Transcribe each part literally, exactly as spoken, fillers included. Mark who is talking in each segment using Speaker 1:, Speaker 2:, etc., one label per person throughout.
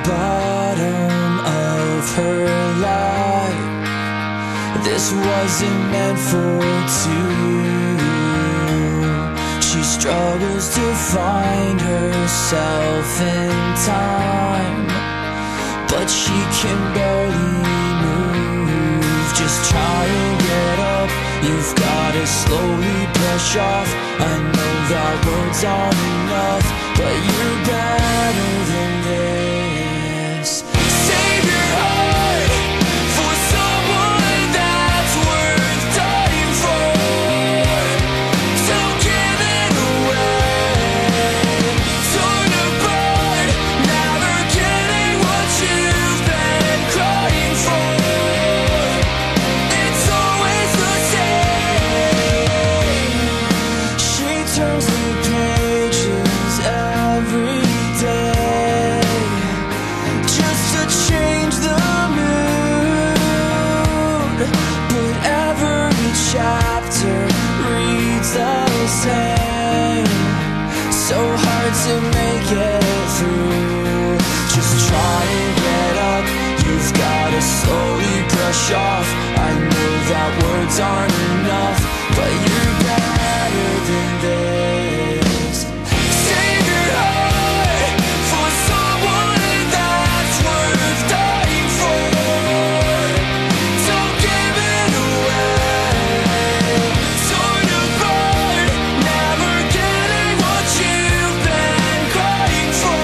Speaker 1: bottom of her life. This wasn't meant for two. She struggles to find herself in time, but she can barely move. Just try and get up, you've gotta slowly brush off. I know that words aren't enough, but you're better than this. Save your heart for someone that's worth dying for. Don't give it away. Torn apart, never getting what you've been crying for. It's always the same. She turns the pages every day just to change the mood, but every chapter reads the same. So hard to make it through. Just try and get up, you've gotta slowly brush off. I know that words aren't enough, but you're better than this. Save your heart for someone that's worth dying for. Don't give it away. Torn apart, never getting what you've been crying for.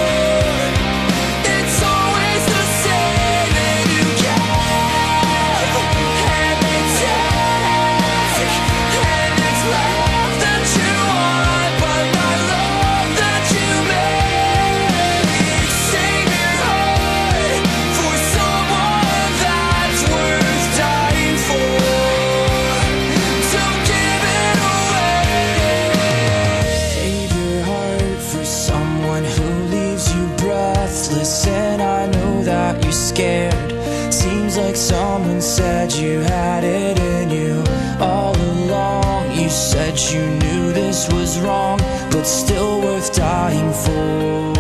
Speaker 1: It's always the same, and you give and they take, and it's love that you want, but not love that you make. Save your heart for someone that's worth dying for. Don't give it away. Save your heart for someone who leaves you breathless. And I know that you're scared. Seems like someone said you had it in you all along. You said you knew this was wrong, but still worth dying for.